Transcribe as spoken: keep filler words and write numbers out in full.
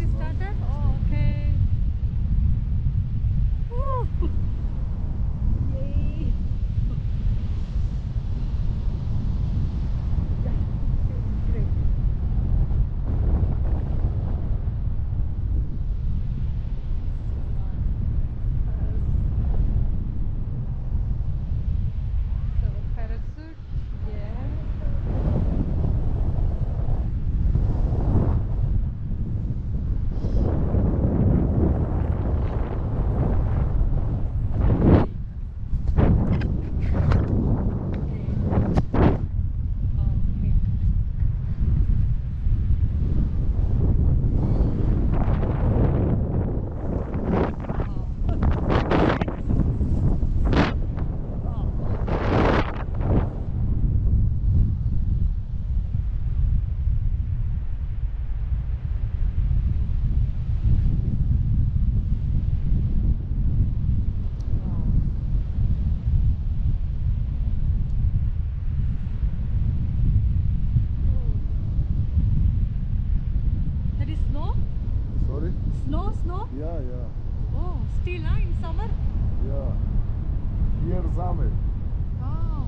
already started? Oh, okay. Woo. Yay. Yeah, it's great. So, parachute, yeah. Okay. There is snow? Sorry? Snow, snow? Yeah, yeah, Oh, still huh, in summer? yeah. Here, Zamet. Oh.